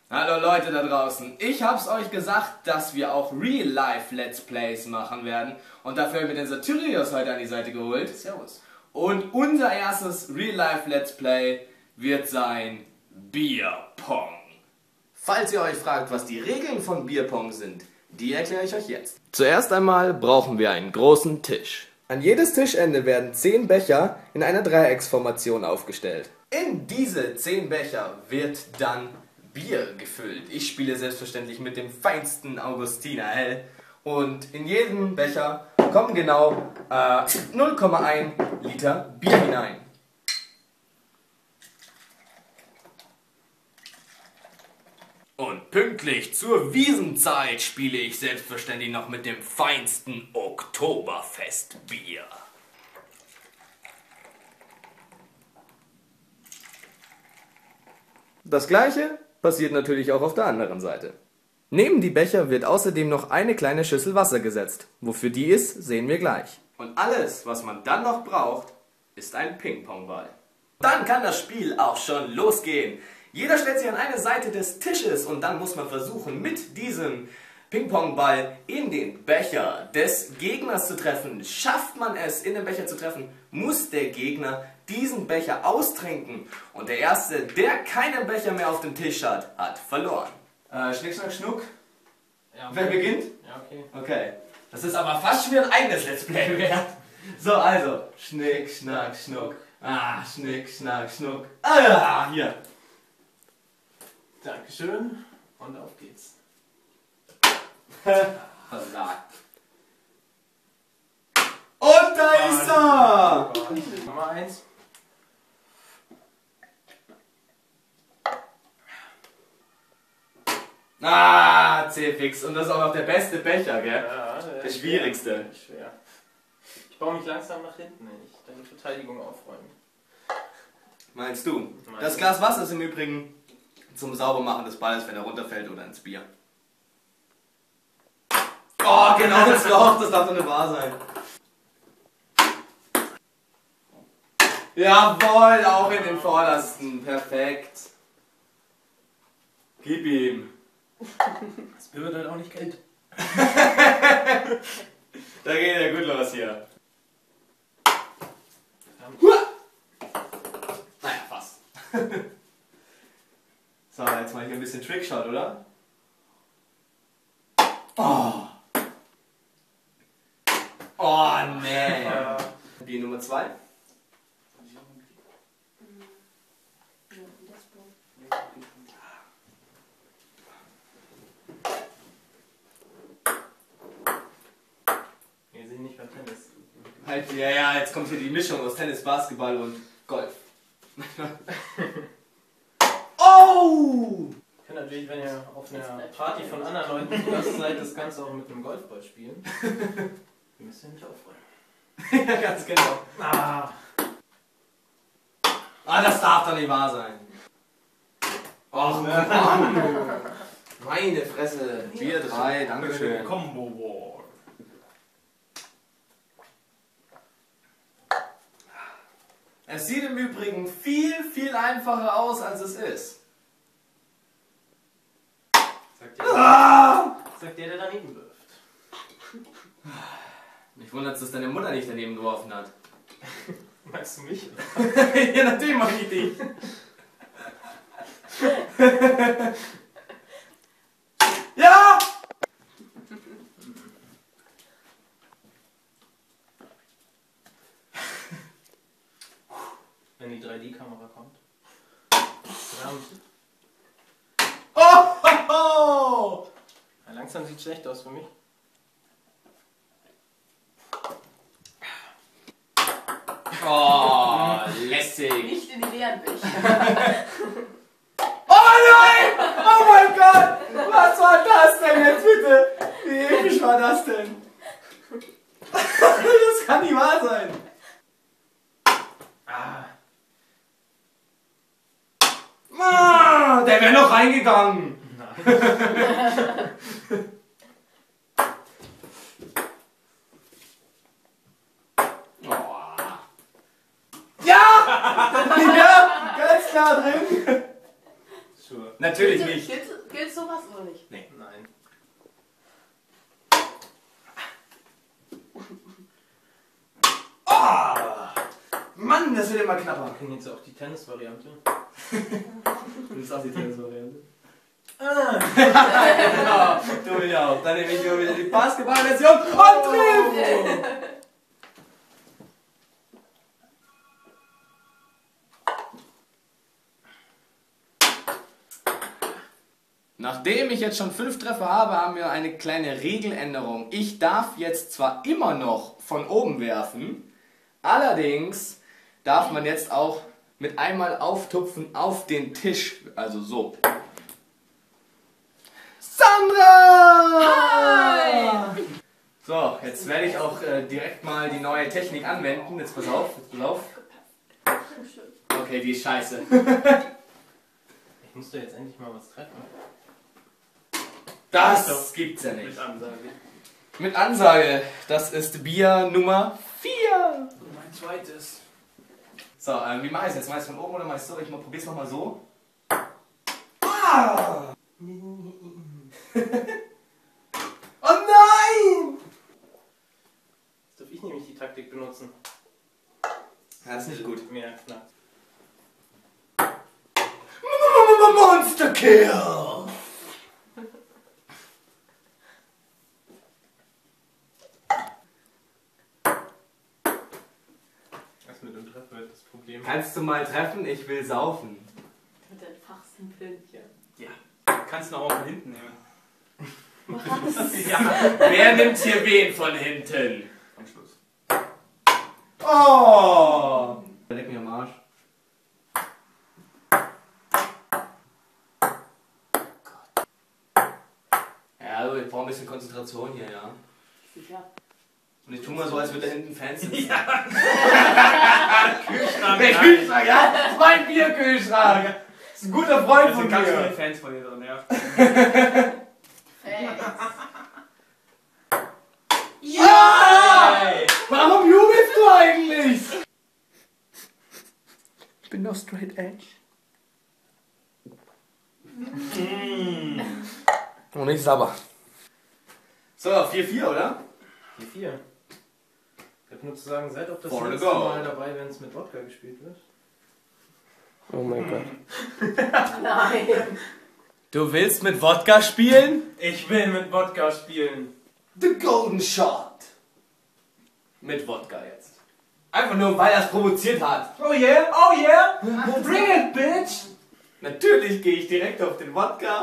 Hallo Leute da draußen, ich hab's euch gesagt, dass wir auch Real-Life Let's Plays machen werden und dafür haben wir den Satyrios heute an die Seite geholt. Servus. Und unser erstes Real-Life Let's Play wird sein Bierpong. Falls ihr euch fragt, was die Regeln von Bierpong sind, die erkläre ich euch jetzt. Zuerst einmal brauchen wir einen großen Tisch. An jedes Tischende werden 10 Becher in einer Dreiecksformation aufgestellt. In diese 10 Becher wird dann Bier gefüllt. Ich spiele selbstverständlich mit dem feinsten Augustiner Hell. Und in jeden Becher kommen genau 0,1 Liter Bier hinein. Und pünktlich zur Wiesenzeit spiele ich selbstverständlich noch mit dem feinsten Oktoberfestbier. Das gleiche passiert natürlich auch auf der anderen Seite. Neben die Becher wird außerdem noch eine kleine Schüssel Wasser gesetzt. Wofür die ist, sehen wir gleich. Und alles, was man dann noch braucht, ist ein Ping-Pong-Ball. Dann kann das Spiel auch schon losgehen. Jeder stellt sich an eine Seite des Tisches und dann muss man versuchen, mit diesem Ping-Pong-Ball in den Becher des Gegners zu treffen. Schafft man es, in den Becher zu treffen, muss der Gegner diesen Becher austrinken. Und der Erste, der keinen Becher mehr auf dem Tisch hat, hat verloren. Schnick, schnack, schnuck. Ja, okay. Wer beginnt? Ja, okay. Okay. Das ist aber fast schon wieder ein eigenes Let's Play wert. So, also. Schnick, schnack, schnuck. Ah, schnick, schnack, schnuck. Ah, hier. Dankeschön und auf geht's. Und da ist er! Nummer 1. Ah, C-Fix. Und das ist auch noch der beste Becher, gell? Ja, Der schwierigste. Schwer. Ich baue mich langsam nach hinten, wenn ich deine Verteidigung aufräume. Meinst du? Das Glas Wasser ist im Übrigen zum Saubermachen des Balles, wenn er runterfällt oder ins Bier. Oh, genau ins Loch, das darf doch nicht wahr sein. Jawohl, auch in den vordersten. Perfekt. Gib ihm. Das Bier wird halt auch nicht kalt. Da geht er gut los hier. Naja, fast. So, jetzt mal hier ein bisschen Trickshot, oder? Oh! Oh, nee! Die Nummer 2. Wir sind nicht beim Tennis. Halt, ja, jetzt kommt hier die Mischung aus Tennis, Basketball und Golf. Oh! Ich kann natürlich, wenn ihr auf einer Party von anderen Leuten zu Gast seid, das Ganze auch mit einem Golfball spielen. Ihr müsst ja nicht aufräumen. Ja, ganz genau. Ah! Ah, das darf doch nicht wahr sein. Och, Mann. Meine Fresse. Bier 3, dankeschön. Combo War. Es sieht im Übrigen viel, viel einfacher aus, als es ist. Sagt der daneben wirft. Mich wundert, dass deine Mutter nicht daneben geworfen hat. Meinst du mich? Ja, natürlich mach ich dich. Ja! Wenn die 3D-Kamera kommt. Oh! Ja, langsam sieht schlecht aus für mich. Oh, lässig. Nicht in die leeren Becher. Oh nein! Oh mein Gott! Was war das denn jetzt bitte? Wie episch war das denn? Das kann nicht wahr sein. Ah, der wäre noch reingegangen. Nein. Ja! Ja, ganz klar drin. Sure. Natürlich Bitte, nicht. bitte. Willst du was oder nicht? Nee. Nein. Mann, das wird immer knapper. Wir kennen jetzt auch die Tennis-Variante. Das ist auch die Tennis-Variante. Genau, du will ja auch. Dann nehme ich wieder die Basketball-Version und trifft! Nachdem ich jetzt schon 5 Treffer habe, haben wir eine kleine Regeländerung. Ich darf jetzt zwar immer noch von oben werfen, allerdings darf man jetzt auch mit einmal auftupfen auf den Tisch, also so. Sandra! Hi! So, jetzt werde ich auch direkt mal die neue Technik anwenden. Jetzt pass auf, Okay, die ist scheiße. Ich muss doch jetzt endlich mal was treffen. Das gibt's ja nicht. Mit Ansage. Mit Ansage. Das ist Bier Nummer 4. Mein zweites. So, wie mache ich es jetzt? Mach ich es von oben oder mach ich es so? Ich probier's nochmal so. Ah! Oh nein! Jetzt darf ich nämlich die Taktik benutzen. Ja, das ist nicht gut. Mehr knackt. Monster Kill! Was mit dem Treffen wird das Problem. Kannst du mal treffen? Ich will saufen. Mit deinem fachsten Pünktchen. Ja, kannst du noch auch von hinten nehmen. Was? Ja, Wer nimmt hier wen von hinten? am Schluss. Oh! Leck mich am Arsch. Ja, also ich brauche ein bisschen Konzentration hier, ja. Sicher. Und ich tu mal so, als würde da hinten Fans sitzen. Ja. Kühlschrank. Der Kühlschrank, ja? Das ist mein Bierkühlschrank. Das ist ein guter Freund Da von sind ganz viele mir. Fans von dir drin, ja. Fans. Ja! Warum jubelst du eigentlich? Ich bin doch straight edge. Und nicht sabber. So, 4-4, oder? 4-4. Ich hab nur zu sagen, seid auch das For the letzte goal. Mal dabei, wenn es mit Wodka gespielt wird. Oh mein Gott. Nein. Du willst mit Wodka spielen? Ich will mit Wodka spielen. The Golden Shot. Mit Wodka jetzt. Einfach nur, weil er es provoziert hat. Oh yeah, oh yeah! Bring it, bitch! Natürlich gehe ich direkt auf den Wodka.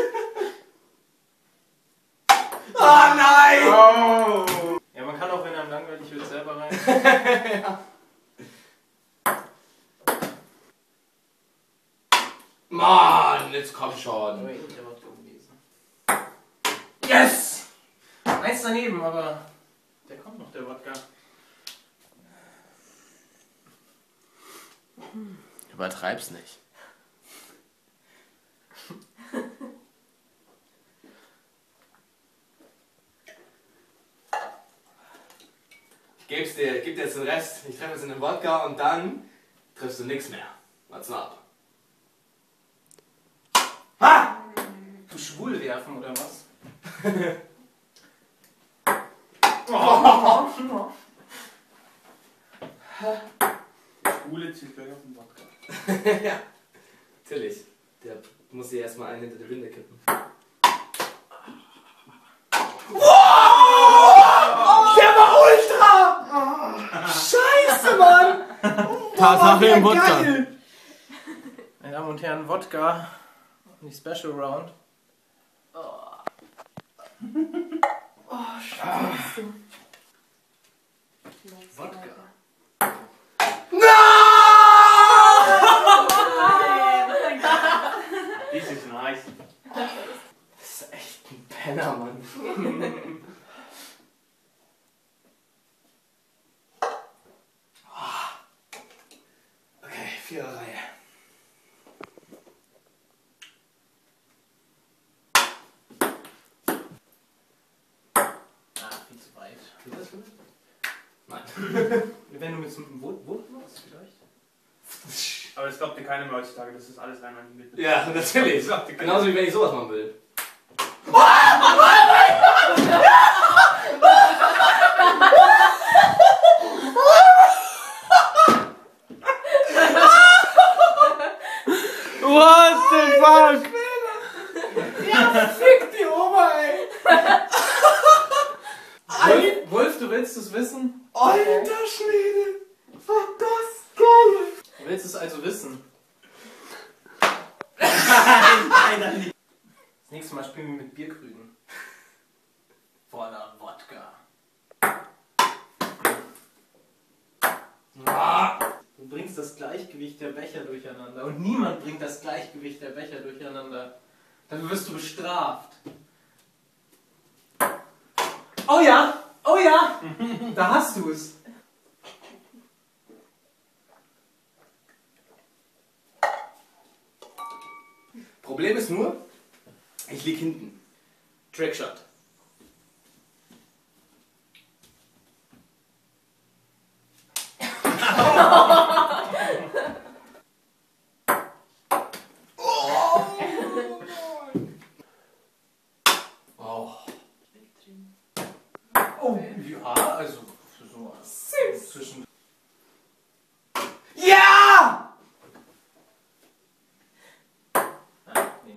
Oh nein! Oh! Ja, man kann auch, wenn einem langweilig wird, selber rein. Mann, jetzt komm Aber schon. eh nicht der Wodka gewesen. Yes! Eins daneben, aber der kommt noch, der Wodka. Übertreib's nicht. Ich geb dir jetzt den Rest. Ich treffe jetzt in den Wodka und dann triffst du nichts mehr. Warte ab. Ha! Du schwul werfen oder was? Schwule zieht gleich auf den Wodka. Ja, natürlich. Der muss hier erstmal einen hinter die Winde kippen. Wow! Der war ultra! Scheiße, Mann! Tatsache der im Wodka. geil! Meine Damen und Herren, Wodka. Die Special Round. Oh, Scheiße. Wodka. Das ist nice. Das ist echt ein Penner, Mann. Okay, 4er Reihe. Viel zu weit. Geht das gut? Nein. Wenn du mit so einem Wurf machst, vielleicht? Aber das glaubt dir keiner mehr heutzutage, das ist alles einmal mit. Ja, natürlich. Genauso wie wenn ich sowas machen will. What the fuck? Ja, fick die Oma, ey. Wolf, du willst es wissen? Alter Schwede. War das geil. Du willst es also wissen? Nein, nicht. Das nächste Mal spielen wir mit Bierkrügen. Voller Wodka. Du bringst das Gleichgewicht der Becher durcheinander. Und niemand bringt das Gleichgewicht der Becher durcheinander. Dafür wirst du bestraft. Oh ja! Oh ja! Da hast du es. Problem ist nur, ich lieg hinten. Trickshot. Oh, ja, also so zwischen. Ja! Ah, nee.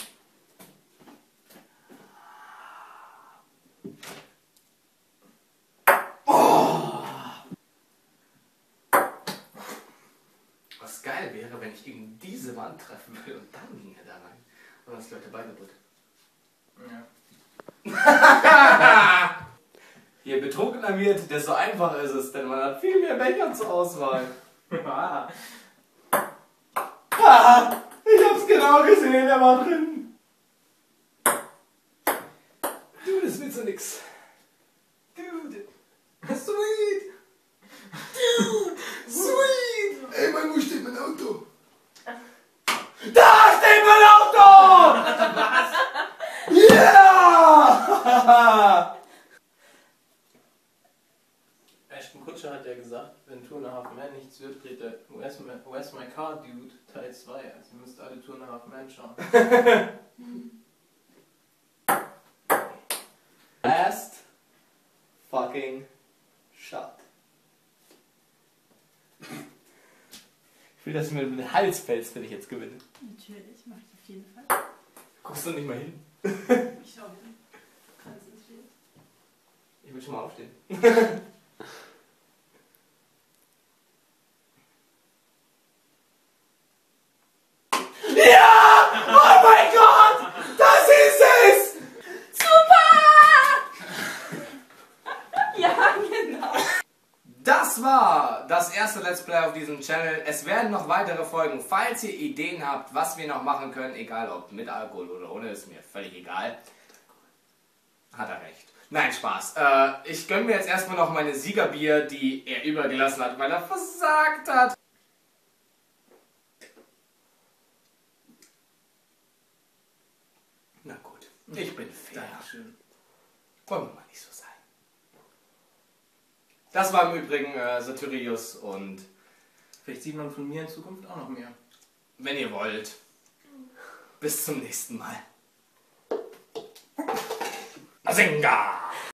Was geil wäre, wenn ich gegen diese Wand treffen will und dann ging er da rein. Und das Leute beide wird. Ja. Je betrunkener wird, desto einfacher ist es, denn man hat viel mehr Becher zur Auswahl. Ah. Ah, ich hab's genau gesehen, er war drin. Du, das wird so nix. Dude. Sweet! Sweet! Ey, mein, wo steht mein Auto? Da steht mein Auto! Was? Ja! Ashton Kutcher hat ja gesagt, wenn Two and a Half Men nichts wird, dreht er Where's My Car Dude Teil 2. Also ihr müsst alle Two and a Half Men schauen. Last fucking shot. Ich will, dass du mir den Hals fällst, wenn ich jetzt gewinne. Natürlich, mach ich auf jeden Fall. Guckst du nicht mal hin? Ich schau wieder. Konzentriert. Ich will schon mal aufstehen. Ja! Oh mein Gott! Das ist es! Ja, genau. Das war das erste Let's Play auf diesem Channel. Es werden noch weitere Folgen. Falls ihr Ideen habt, was wir noch machen können, egal ob mit Alkohol oder ohne, ist mir völlig egal. Hat er recht. Nein, Spaß. Ich gönne mir jetzt erstmal noch meine Siegerbier, die er übergelassen hat, weil er versagt hat. Na gut, ich bin fair. Dankeschön. Wollen wir mal nicht so sein. Das war im Übrigen Satyrius und Vielleicht sieht man von mir in Zukunft auch noch mehr. wenn ihr wollt, bis zum nächsten Mal. Mazinga!